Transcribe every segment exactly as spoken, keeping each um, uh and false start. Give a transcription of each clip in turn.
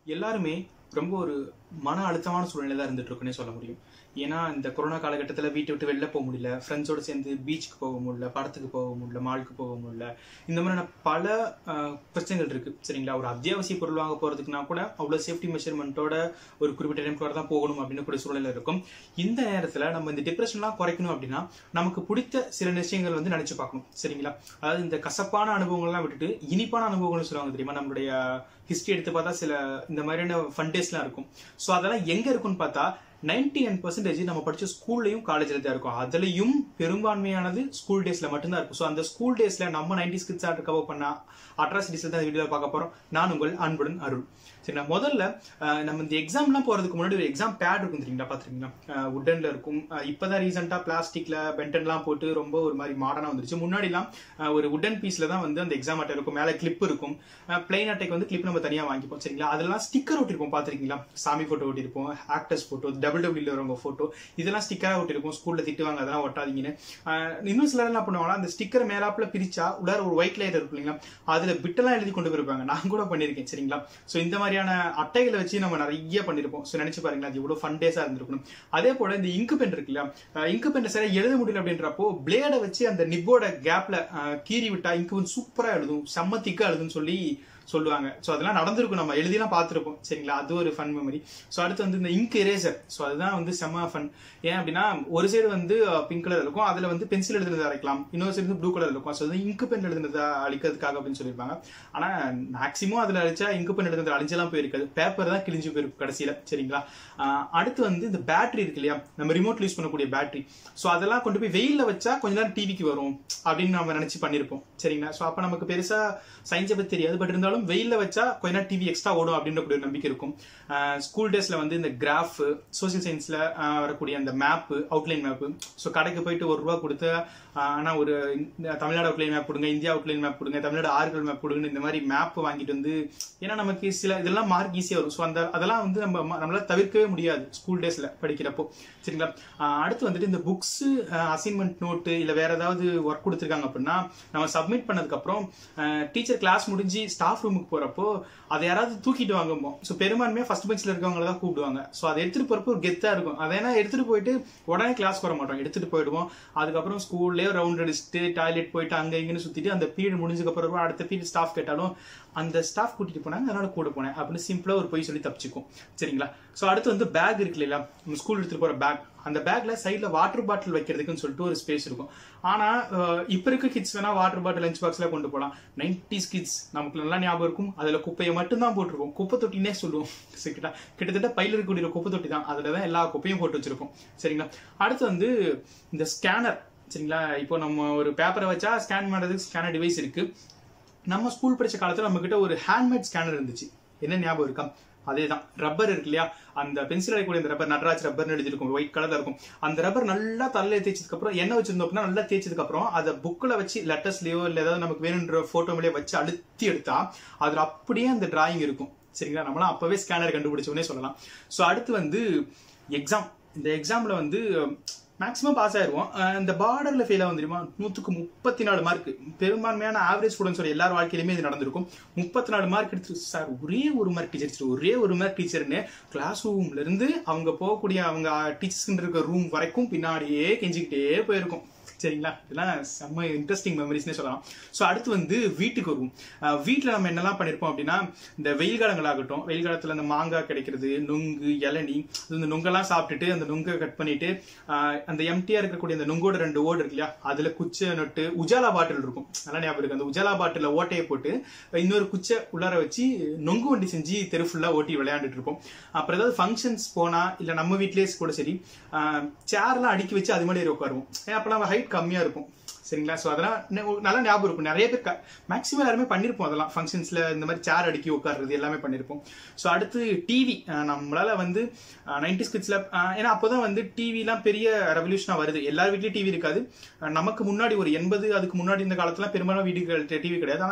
எல்லாருமே ரொம்ப ஒரு மன அழுத்தமான சூழ்நிலை தான் இருந்துட்டு இருக்குன்னே சொல்ல முடியும். ஏன்னா இந்த கொரோனா காலகட்டத்தில் வீட்டை விட்டு வெளில போக முடியல, ஃப்ரெண்ட்ஸோட சேர்ந்து பீச்சுக்கு போக முடியல, படத்துக்கு போக முடியல, மாலுக்கு போக முடியல. இந்த மாதிரியான பல பிரச்சனைகள் இருக்கு. சரிங்களா, ஒரு அத்தியாவசிய பொருள் வாங்க போறதுக்குனா கூட அவ்வளோ சேஃப்டி மெஷர்மெண்ட்டோட ஒரு குறிப்பிட்ட டைம் தான் போகணும் அப்படின்னு கூட சூழ்நிலை இருக்கும். இந்த நேரத்தில் நம்ம இந்த டிப்ரெஷன்லாம் குறைக்கணும் அப்படின்னா நமக்கு பிடித்த சில விஷயங்கள் வந்து நினைச்சு பார்க்கணும். சரிங்களா, அதாவது இந்த கசப்பான அனுபவங்கள்லாம் விட்டுட்டு இனிப்பான அனுபவங்கள்னு சொல்லுவாங்க தெரியுமா. நம்மளுடைய ஹிஸ்டரி எடுத்து பார்த்தா சில இந்த மாதிரியான ஃபன் டேஸ்லாம் இருக்கும். ஸோ அதெல்லாம் எங்க இருக்குன்னு பார்த்தா நைன்டி நைன் பர்சன்டேஜ் நம்ம படிச்ச ஸ்கூல்லையும் காலேஜ்ல தான் இருக்கும். அதுலயும் பெரும்பான்மையானது ஸ்கூல் டேஸ்ல மட்டும்தான் இருக்கும். ஸோ அந்த ஸ்கூல் டேஸ்ல நம்ம நைன்டிஸ் கிட்ஸ் ஆர்ட் கவர் பண்ண அட்ராசிட்டிஸ்ல தான் வீடியோ பார்க்க போறோம். நான் உங்கள் அன்புடன் அருள். சரிங்களா, முதல்ல நம்ம இந்த எக்ஸாம்லாம் போறதுக்கு முன்னாடி ஒரு எக்ஸாம் பேட் இருக்கும் தெரியுங்களா, பாத்துருக்கீங்களா? உட்டன்ல இருக்கும். இப்பதான் ரீசெண்டா பிளாஸ்டிக்ல பென்டன்லாம் போட்டு ரொம்ப ஒரு மாதிரி மாடர்னா வந்துருச்சு. முன்னாடிலாம் ஒரு உடன் பீஸ்ல தான் வந்து அந்த எக்ஸாம் அட்டை இருக்கும், மேல கிளிப் இருக்கும். பிளைன் அட்டைக்கு வந்து கிளிப் நம்ம தனியா வாங்கிப்போம். சரிங்களா, அதெல்லாம் ஸ்டிக்கர் ஒட்டிருப்போம். பாத்துருக்கீங்களா? சாமி போட்டோ ஒட்டிருப்போம், ஆக்டர்ஸ் போட்டோ, டபுள் டபுள்யூல வரவங்க போட்டோ, இதெல்லாம் ஸ்டிக்கரா ஒட்டிருக்கும். ஸ்கூல்ல திட்டுவாங்க அதெல்லாம் ஒட்டாதீங்கன்னு. இன்னும் சிலர் என்ன பண்ணுவாங்கன்னா அந்த ஸ்டிக்கர் மேலாப்புல பிரிச்சா உள்ளார ஒரு ஒயிட் லேயர் இருக்கும் இல்லைங்களா, அதுல பிட்டெல்லாம் எழுதி கொண்டு போயிருப்பாங்க. நான் கூட பண்ணிருக்கேன். சரிங்களா, சோ இந்த மாதிரியான அட்டைகளை வச்சு நம்ம நிறைய பண்ணிருப்போம். சோ நினைச்சு பாருங்களா, அது எவ்வளவு ஃபன் டேஸா இருந்திருக்கணும். அதே போல இந்த இங்கு பென் இருக்கு இல்லையா, இங்கு பென் சரியா எழுத முடியல அப்படின்றப்போ பிளேடை வச்சு அந்த நிப்போட கேப்ல கீறி விட்டா இங்கு வந்து சூப்பரா எழுதும், செம்ம திக்கா எழுதுன்னு சொல்லி சொல்லுவாங்க. ஸோ அதெல்லாம் நடந்திருக்கும், நம்ம எழுதிலாம் பார்த்துருப்போம். சரிங்களா, அது ஒரு ஃபன் மெமரி. ஸோ அடுத்து வந்து இந்த இங்க் எரேசர். ஸோ அதுதான் வந்து செம்ம ஃபன். ஏன் அப்படின்னா ஒரு சைடு வந்து பிங்க் கலர் இருக்கும், அதுல வந்து பென்சில் எழுதுனதை அரைக்கலாம், இன்னொரு சைடு வந்து ப்ளூ கலர் இருக்கும். ஸோ இங்கு பென் எழுதுனதை அழிக்கிறதுக்காக அப்படின்னு சொல்லியிருப்பாங்க. ஆனா மேக்சிமம் அதுல அழிச்சா இங்கு பென் எழுதுனது அழிஞ்செல்லாம் போயிருக்காது, பேப்பர் தான் கிழிஞ்சு போயிருக்கும் கடைசியில. சரிங்களா, அடுத்து வந்து இந்த பேட்டரி இருக்கு இல்லையா, நம்ம ரிமோட்ல யூஸ் பண்ணக்கூடிய பேட்டரி. ஸோ அதெல்லாம் கொண்டு போய் வெயில்ல வச்சா கொஞ்ச நேரம் டிவிக்கு வரும் அப்படின்னு நம்ம நினைச்சு பண்ணிருப்போம். சரிங்களா, ஸோ அப்ப நமக்கு பெருசா சயின்ஸை பத்தி தெரியாது, பட் இருந்தாலும் வெயில்ல வச்சா கொஞ்ச நேரம் டிவி எக்ஸ்ட்ரா ஓடும் அப்படின்ற ஒரு நம்பிக்கை இருக்கும். ஸ்கூல் டேஸ்ல வந்து இந்த கிராஃப், சோசியல் சயின்ஸ்ல வரக்கூடிய அந்த மேப், அவுட்லைன் மேப். ஸோ கடைக்கு போயிட்டு ஒரு ரூபா கொடுத்து ஆனா ஒரு தமிழ்நாடு அவுட்லைன் மேப் கொடுங்க, இந்தியா அவுட்லைன் மேப் கொடுங்க, தமிழ்நாடு ஆறுகள் மேப் கொடுங்க, இந்த மாதிரி மேப் வாங்கிட்டு வந்து, ஏன்னா நமக்கு சில இதெல்லாம் மார்க் ஈஸியா வரும். ஸோ அந்த அதெல்லாம் வந்து நம்ம நம்மளால தவிர்க்கவே முடியாது ஸ்கூல் டேஸ்ல படிக்கிறப்போ. சரிங்களா, அடுத்து வந்துட்டு இந்த புக்ஸ், அசைன்மெண்ட் நோட்டு இல்ல வேற ஏதாவது ஒர்க் கொடுத்துருக்காங்க அப்படின்னா நம்ம சப்மிட் பண்ணதுக்கு அப்புறம் டீச்சர் கிளாஸ் முடிஞ்சு ஸ்டாஃப் ரூமுக்கு போறப்போ அதை யாராவது தூக்கிட்டு வாங்குமோ. ஸோ பெரும்பான்மையா ஃபர்ஸ்ட் பெஞ்ச்ல இருக்கவங்கள தான் கூப்பிடுவாங்க. ஸோ அதை எடுத்துட்டு போறப்போ ஒரு கெத்தா இருக்கும். அதை ஏன்னா எடுத்துட்டு போயிட்டு உடனே கிளாஸ் வர மாட்டோம், எடுத்துட்டு போயிடுவோம். அதுக்கப்புறம் ஸ்கூல்லேயே ரவுண்ட் அடிச்சுட்டு டாய்லெட் போயிட்டு அங்க இங்கன்னு சுத்திட்டு அந்த பீரியட் முடிஞ்சதுக்கு அப்புறம் அடுத்த பீரியட் ஸ்டாஃப் கேட்டாலும் அந்த ஸ்டாஃப் கூட்டிட்டு போனாங்க அதனால கூட போனேன் அப்படின்னு சிம்பிளா ஒரு பொய் சொல்லி தப்பிச்சுக்கும். சரிங்களா, ஸோ அடுத்து வந்து பேக் இருக்கு இல்லையா, நம்ம ஸ்கூல் எடுத்துட்டு போற பேக். அந்த பேக்ல சைட்ல வாட்டர் பாட்டில் வைக்கிறதுக்குன்னு சொல்லிட்டு ஒரு ஸ்பேஸ் இருக்கும். ஆனா இப்ப இருக்க கிட்ஸ் வேணா வாட்டர் பாட்டில் லஞ்ச் பாக்ஸ்ல கொண்டு போகலாம். நைன்டிஸ் கிட்ஸ் நமக்கு நல்லா ஞாபகம் இருக்கும், அதுல குப்பையை மட்டும்தான் போட்டிருக்கோம். குப்பை தொட்டினே சொல்லுவோம். சரிங்களா, கிட்டத்தட்ட பையில இருக்கக்கூடிய குப்பை தொட்டி தான், அதுலதான் எல்லா குப்பையும் போட்டு வச்சிருப்போம். சரிங்களா, அடுத்து வந்து இந்த ஸ்கேனர். சரிங்களா, இப்போ நம்ம ஒரு பேப்பரை வச்சா ஸ்கேன் பண்றதுக்கு ஸ்கேனர் டிவைஸ் இருக்கு. நம்ம ஸ்கூல் படிச்ச காலத்துல நம்ம கிட்ட ஒரு ஹேண்ட்மேட் ஸ்கேனர் இருந்துச்சு. என்ன ஞாபகம் இருக்கா? அதே தான் ரப்பர் இருக்கு இல்லையா, அந்த பென்சில் அடிக்கூடிய அந்த ரப்பர் நட்ராஜ் ரப்பர்னு எழுதிருக்கும், ஒயிட் கலர்ல இருக்கும். அந்த ரப்பர் நல்லா தலையில தேய்ச்சதுக்கு அப்புறம் என்ன வச்சிருந்தோம் அப்படின்னா நல்லா தேய்ச்சதுக்கு அப்புறம் அதை புக்ல வச்சு லெட்டர்ஸ்லயோ இல்ல ஏதாவது நமக்கு வேணுன்ற போட்டோவிலேயே வச்சு அழுத்தி எடுத்தா அதுல அப்படியே அந்த டிராயிங் இருக்கும். சரிங்களா, நம்மளாம் அப்பவே ஸ்கேனர் கண்டுபிடிச்சோன்னே சொல்லலாம். ஸோ அடுத்து வந்து எக்ஸாம். இந்த எக்ஸாம்ல வந்து மேக்ஸிமம் பாஸ் ஆயிருவோம். இந்த பார்டர்ல ஃபெயில் ஆகும் தெரியுமா, நூத்துக்கு முப்பத்தி நாலு மார்க். பெரும்பான்மையான ஆவரேஜ் ஸ்டூடெண்ட்ஸோட எல்லார் வாழ்க்கையிலுமே இது நடந்திருக்கும். முப்பத்தி நாலு மார்க் எடுத்து சார் ஒரே ஒரு மார்க் டீச்சர், ஒரே ஒரு மார்க் டீச்சர்னு கிளாஸ் ரூம்ல இருந்து அவங்க போகக்கூடிய அவங்க டீச்சர்ஸ் இருக்க ரூம் வரைக்கும் பின்னாடியே கெஞ்சிக்கிட்டே போயிருக்கும். சரிங்களா, இதெல்லாம் செம்ம இன்ட்ரெஸ்டிங் மெமரிஸ்னே சொல்லலாம். ஸோ அடுத்து வந்து வீட்டுக்கு வருவோம். வீட்டில் நம்ம என்னெல்லாம் பண்ணியிருப்போம் அப்படின்னா இந்த வெயில் காலங்கள் ஆகட்டும், வெயில் காலத்தில் அந்த மாங்காய் கிடைக்கிறது, நுங்கு, இளநி, இந்த நுங்கெல்லாம் சாப்பிட்டுட்டு அந்த நுங்கை கட் பண்ணிட்டு அந்த எம்டியா இருக்கக்கூடிய அந்த நுங்கோட ரெண்டு ஓடு இருக்கு இல்லையா, அதுல குச்சை நட்டு உஜாலா பாட்டில் இருக்கும், நல்லா ஞாபகம் இருக்கு. அந்த உஜாலா பாட்டில ஓட்டையை போட்டு இன்னொரு குச்சை உள்ளார வச்சு நொங்கு வண்டி செஞ்சு தெரு ஃபுல்லா ஓட்டி விளையாண்டுட்டு இருப்போம். அப்புறம் ஏதாவது ஃபங்க்ஷன்ஸ் போனா இல்ல நம்ம வீட்லயே கூட சரி சேர்லாம் அடுக்கி வச்சு அது மாதிரி உட்காருவோம். அப்பெல்லாம் நம்ம ஹைட் கம்மியா இருக்கும். சரிங்களா, ஸோ அதெல்லாம் நல்லா ஞாபகம் இருக்கும். நிறைய பேர் மேக்ஸிமம் எல்லாருமே பண்ணிருப்போம். அதெல்லாம் ஃபங்க்ஷன்ஸ்ல இந்த மாதிரி சேர் அடுக்கி உட்காருறது எல்லாமே பண்ணிருப்போம். ஸோ அடுத்து டிவி. நம்மளால வந்து நைன்டிஸ் கிட்ஸ்ல ஏன்னா அப்போதான் வந்து டிவிலாம் பெரிய ரெவல்யூஷனா வருது. எல்லார் வீட்லயும் டிவி இருக்காது. நமக்கு முன்னாடி ஒரு எண்பது அதுக்கு முன்னாடி இந்த காலத்துல பெரும்பாலும் வீடுகள் டிவி கிடையாது. ஆனா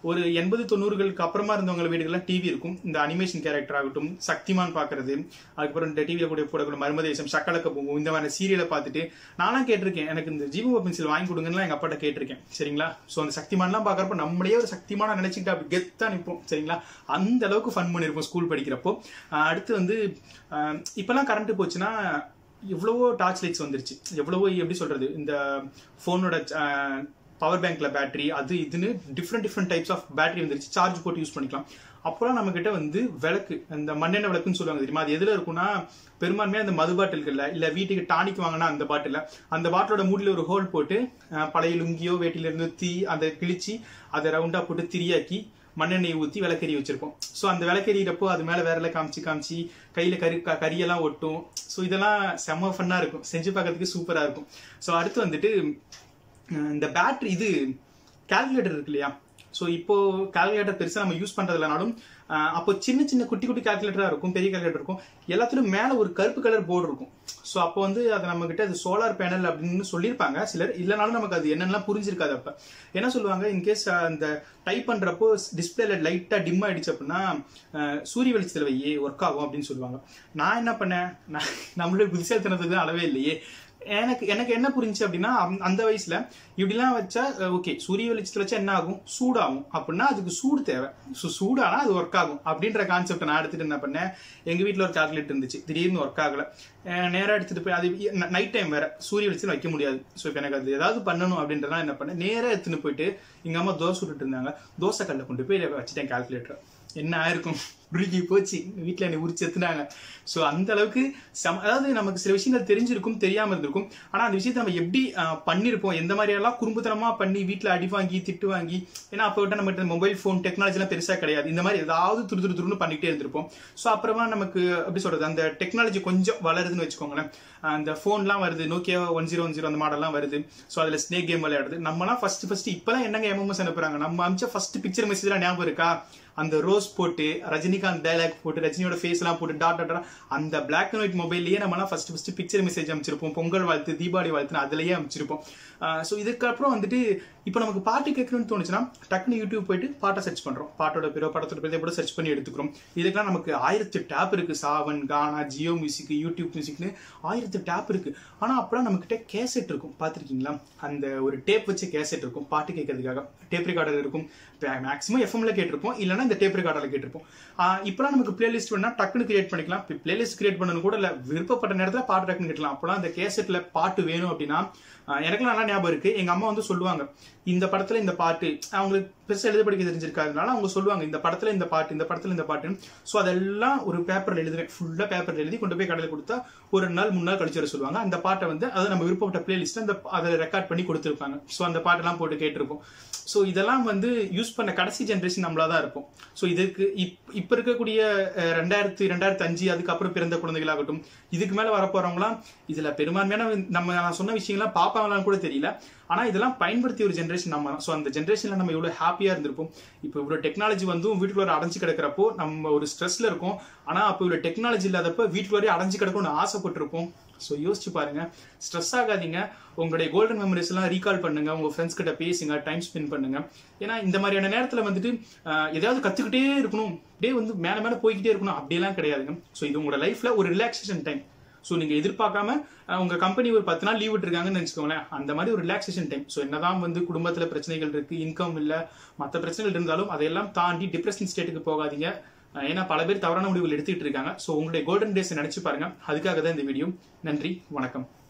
ஒரு எண்பது தொண்ணூறுகளுக்கு அப்புறமா இருந்தவங்க வீடுகள்லாம் டிவி இருக்கும். இந்த அனிமேஷன் கேரக்டர் ஆகட்டும், சக்திமான் பாக்குறது, அதுக்கப்புறம் இந்த டிவியில கூட போடக்கூடிய மர்மதேசம், சக்கலக்க பூங்கும், இந்த மாதிரி சீரியலை பார்த்துட்டு நானும் கேட்டிருக்கேன், எனக்கு இந்த ஜீவோ பென்சில் வாங்கி கொடுங்கன்னு எங்க அப்பாட்ட கேட்டிருக்கேன். சரிங்களா? சோ அந்த சக்திமான்லாம் பாக்குறப்ப நம்மளே ஒரு சக்திமான நினைச்சுக்கிட்டு அப்படி கெத்தா நிற்போம். சரிங்களா? அந்த அளவுக்கு ஃபன் பண்ணிருப்போம் ஸ்கூல் படிக்கிறப்போ. அடுத்து வந்து இப்பெல்லாம் கரண்ட் போச்சுன்னா எவ்வளவோ டார்ச் லைட்ஸ் வந்துருச்சு, எவ்வளவோ எப்படி சொல்றது, இந்த போனோட பவர் பேங்க்ல பேட்டரி அது இதுன்னு different different types of battery வந்துருச்சு, சார்ஜ் போட்டு யூஸ் பண்ணிக்கலாம். அப்போலாம் நம்ம கிட்ட வந்து விளக்கு, இந்த மண்ணெண்ணெய் விளக்குன்னு சொல்லுவாங்க தெரியுமா, அது எதுல இருக்கும்னா பெரும்பான்மையா அந்த மது பாட்டில்கள்ல, இல்ல வீட்டுக்கு டானிக் வாங்கினா அந்த பாட்டில, அந்த பாட்டிலோட மூடியில ஒரு ஹோல் போட்டு பழைய லுங்கியோ வேட்டில இருந்து தீ அதை கிழிச்சு அதை ரவுண்டா போட்டு திரியாக்கி மண்ணெண்ணெய் ஊற்றி விளக்கெறி வச்சிருப்போம். ஸோ அந்த விளக்கெறியப்போ அது மேலே வேற காமிச்சு காமிச்சு கையில் கறி கரியெல்லாம் ஒட்டும். ஸோ இதெல்லாம் செம்ம ஃபன்னாக இருக்கும், செஞ்சு பார்க்கறதுக்கு சூப்பராக இருக்கும். ஸோ அடுத்து வந்துட்டு இந்த பேட்டரி இது கால்குலேட்டர் இருக்கு இல்லையா, ஸோ இப்போ கால்குலேட்டர் பெருசாக நம்ம யூஸ் பண்றது இல்லைனாலும் அப்போ சின்ன சின்ன குட்டி குட்டி கால்குலேட்டராக இருக்கும், பெரிய கால்குலேட்டர் இருக்கும், எல்லாத்துலையும் மேலே ஒரு கருப்பு கலர் போர்டு இருக்கும். ஸோ அப்போ வந்து அதை நம்ம கிட்ட அது சோலார் பேனல் அப்படின்னு சொல்லியிருப்பாங்க சிலர், இல்லைனாலும் நமக்கு அது என்னென்னலாம் புரிஞ்சிருக்காது. அப்போ என்ன சொல்லுவாங்க, இன்கேஸ் அந்த டைப் பண்றப்போ டிஸ்பிளேல லைட்டா டிம் ஆயிடுச்சு அப்படின்னா சூரிய வெளிச்சத்தில் வையே ஒர்க் ஆகும் அப்படின்னு சொல்லுவாங்க. நான் என்ன பண்ணேன், நம்மளுடைய புத்திசாலித்தனத்துக்கு அளவே இல்லையே. எனக்கு எனக்கு என்ன புரிஞ்சு அப்படின்னா, அந்த வயசுல இப்படிலாம் வச்சா ஓகே, சூரிய வெளிச்சத்துல வச்சா என்ன ஆகும், சூடாகும், அப்படின்னா அதுக்கு சூடு தேவை, ஸோ சூடானா அது ஒர்க் ஆகும் அப்படின்ற கான்செப்ட் நான் எடுத்துட்டு என்ன பண்ணேன், எங்க வீட்டில் ஒரு கால்குலேட்டர் இருந்துச்சு, திடீர்னு ஒர்க் ஆகல, நேராக எடுத்துட்டு போய் அது நைட் டைம் வேற சூரிய வெளிச்சம் வைக்க முடியாது. ஸோ இப்போ எனக்கு அது ஏதாவது பண்ணணும் அப்படின்றதான் என்ன பண்ணேன், நேராக எடுத்துன்னு போயிட்டு எங்க அம்மா தோசை விட்டுட்டு இருந்தாங்க, தோசை கல்ல கொண்டு போய் வச்சுட்டேன் கால்குலேட்டர். என்ன ஆயிருக்கும், உருகி போச்சு, வீட்டில் என்னை உரிச்சு எத்துனாங்க. ஸோ அந்த அளவுக்கு சம, அதாவது நமக்கு சில விஷயங்கள் தெரிஞ்சிருக்கும், தெரியாம இருந்திருக்கும், ஆனா அந்த விஷயத்தை நம்ம எப்படி பண்ணிருப்போம், எந்த மாதிரி எல்லாம் குறும்புத்தனமா பண்ணி வீட்டில் அடி வாங்கி திட்டு வாங்கி, ஏன்னா அப்போ விட்டா நம்ம மொபைல் போன் டெக்னாலஜி எல்லாம் பெருசா கிடையாது, இந்த மாதிரி ஏதாவது துரு துரு துருன்னு பண்ணிட்டே இருந்திருப்போம். ஸோ அப்புறமா நமக்கு எப்படி சொல்றது, அந்த டெக்னாலஜி கொஞ்சம் வளருதுன்னு வச்சுக்கோங்களேன், அந்த போன்லாம் வருது, Nokia one zero one zero அந்த மாடல்லாம் வருது. ஸோ அதுல ஸ்னேக் கேம் விளையாடுது. நம்மலாம் ஃபர்ஸ்ட் ஃபர்ஸ்ட் இப்பெல்லாம் என்னங்க எம்எம்எஸ் அனுப்புறாங்க, நம்ம அமிச்ச ஃபர்ஸ்ட் பிக்சர் மெசேஜ் எல்லாம் ஞாபகம் இருக்கா, அந்த ரோஸ் போட்டு ரஜினிகாந்த் டைலாக் போட்டு ரஜினியோட ஃபேஸ் எல்லாம் போட்டு டாட் டாட் அந்த பிளாக் அண்ட் ஒயிட் மொபைல்லயே நம்ம ஃபர்ஸ்ட் ஃபர்ஸ்ட் பிக்சர் மெசேஜ் அமைச்சிருப்போம், பொங்கல் வாழ்த்து தீபாவளி வாழ்த்து அதுலயே அமைச்சிருப்போம். ஸோ இதுக்கப்புறம் வந்துட்டு இப்போ நமக்கு பாட்டு கேட்கணும்னு தோணுச்சுன்னா டக்குனு யூடியூப் போயிட்டு பாட்டை சர்ச் பண்றோம், பாட்டோட பேரோ படத்தோட பேரோ கூட சர்ச் பண்ணி எடுத்துக்கிறோம். இதுக்கெல்லாம் நமக்கு ஆயிரத்து டேப் இருக்கு, சாவன், கானா, ஜியோ மியூசிக், யூடியூப் மியூசிக்னு ஆயிரத்து டேப் இருக்கு. ஆனா அப்பெல்லாம் நம்ம கிட்ட கேசெட் இருக்கும், பாத்திருக்கீங்களா, அந்த ஒரு டேப் வச்சு கேசெட் இருக்கும் பாட்டு கேட்கறதுக்காக, டேப் ரெக்கார்டர் இருக்கும், மேக்ஸிமம் எஃப்எம்ல கேட்டிருப்போம், இல்லைன்னா இந்த டேப் ரெக்கார்டர்ல கேட்டிருப்போம். இப்பெல்லாம் நமக்கு பிளேலிஸ்ட் வேணா டக்குனு கிரியேட் பண்ணிக்கலாம், பிளேலிஸ்ட் கிரியேட் பண்ணணும் கூட இல்ல, விருப்பப்பட்ட நேரத்துல பாட்டு டக்குனு கேட்கலாம். அப்பெல்லாம் அந்த கேசெட்ல பாட்டு வேணும் அப்படின்னா எனக்குலாம் நல்லா ஞாபகம் இருக்கு, எங்க அம்மா வந்து சொல்லுவாங்க இந்த படத்துல இந்த பாட்டு, அவங்களுக்கு பெருசா எழுத படிக்க தெரிஞ்சிருக்காதனால அவங்க சொல்லுவாங்க இந்த படத்துல இந்த பாட்டு, இந்த படத்துல இந்த பாட்டு. ஸோ அதெல்லாம் ஒரு பேப்பர்ல எழுதுவேன், ஃபுல்லா பேப்பர்ல எழுதி கொண்டு போய் கடையில் கொடுத்தா ஒரு நாள் மூணு நாள் கழிச்சு வர சொல்லுவாங்க. அந்த பாட்டை வந்து அதை நம்ம விருப்பப்பட்ட பிளேலிஸ்ட் அந்த அதை ரெக்கார்ட் பண்ணி கொடுத்துருப்பாங்க. ஸோ அந்த பாட்டெல்லாம் போட்டு கேட்டிருப்போம். ஸோ இதெல்லாம் வந்து யூஸ் பண்ண கடைசி ஜென்ரேஷன் நம்மளா தான் இருப்போம். ஸோ இதுக்கு இப்ப இருக்கக்கூடிய ரெண்டாயிரத்தி ரெண்டாயிரத்தி அஞ்சு அதுக்கப்புறம் பிறந்த குழந்தைகளாகட்டும், இதுக்கு மேல வரப்போறவங்களாம் இதுல பெரும்பான்மையான நம்ம நான் சொன்ன விஷயங்கள்லாம் பாப்பாங்களான்னு கூட தெரியல, ஆனா இதெல்லாம் பயன்படுத்தி ஒரு ஜென்ரேஷன் நம்ம. ஸோ அந்த ஜென்ரேஷன்ல நம்ம இவ்வளவு ஹாப்பியா இருந்திருப்போம். இப்போ இவ்வளவு டெக்னாலஜி வந்து வீட்டுக்குள்ள அடைஞ்சு கிடக்கிறப்போ நம்ம ஒரு ஸ்ட்ரெஸ்ல இருக்கும், ஆனா அப்போ இவ்வளவு டெக்னாலஜி இல்லாதப்ப வீட்டுக்குள்ளே அடைஞ்சு கிடக்கும்னு ஆசைப்பட்டிருப்போம். ஸோ யோசிச்சு பாருங்க, ஸ்ட்ரெஸ் ஆகாதீங்க, உங்களுடைய கோல்டன் மெமரிஸ் எல்லாம் ரீகால் பண்ணுங்க, உங்க ஃப்ரெண்ட்ஸ் கிட்ட பேசுங்க, டைம் ஸ்பெண்ட் பண்ணுங்க. ஏன்னா இந்த மாதிரியான நேரத்துல வந்துட்டு ஏதாவது கத்துக்கிட்டே இருக்கணும், அப்படியே வந்து மேல மேல போய்கிட்டே இருக்கணும் அப்படியெல்லாம் கிடையாதுங்க. ஸோ இது உங்களோட லைஃப்ல ஒரு ரிலாக்ஸேஷன் டைம். ஸோ நீங்க எதிர்பார்க்காம உங்க கம்பெனி ஒரு பத்து நாள் லீவ் விட்டுருக்காங்கன்னு நினைச்சுக்கோங்களேன், அந்த மாதிரி ஒரு ரிலாக்ஸேஷன் டைம். ஸோ என்னதான் வந்து குடும்பத்துல பிரச்சனைகள் இருக்கு, இன்கம் இல்ல, மற்ற பிரச்சனைகள் இருந்தாலும் அதையெல்லாம் தாண்டி டிப்ரெஷன் ஸ்டேட்டுக்கு போகாதீங்க. ஏன்னா பல பேர் தவறான முடிவுகள் எடுத்துக்கிட்டு இருக்காங்க. ஸோ உங்களுடைய கோல்டன் டேஸ் நினைச்சு பாருங்க, அதுக்காக தான் இந்த வீடியோ. நன்றி, வணக்கம்.